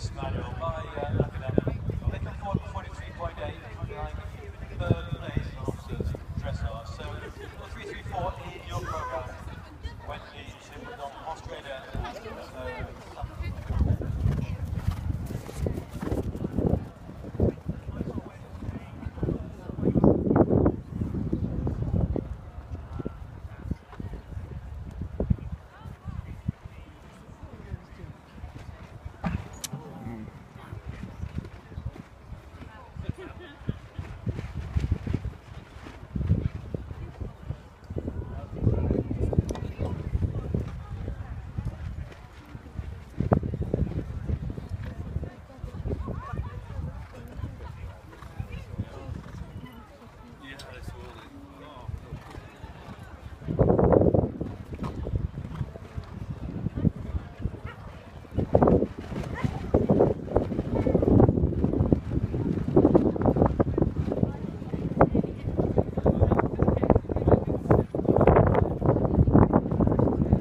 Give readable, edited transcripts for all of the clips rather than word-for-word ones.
this manual by Academic. They come forward with 43.8, like third place in officers dressage. So 334 in your programme went into Australia.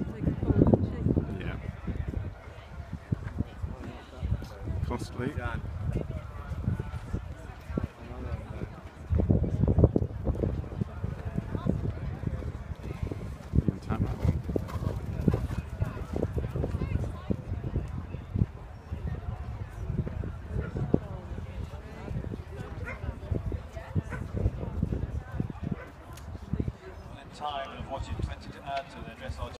Costly.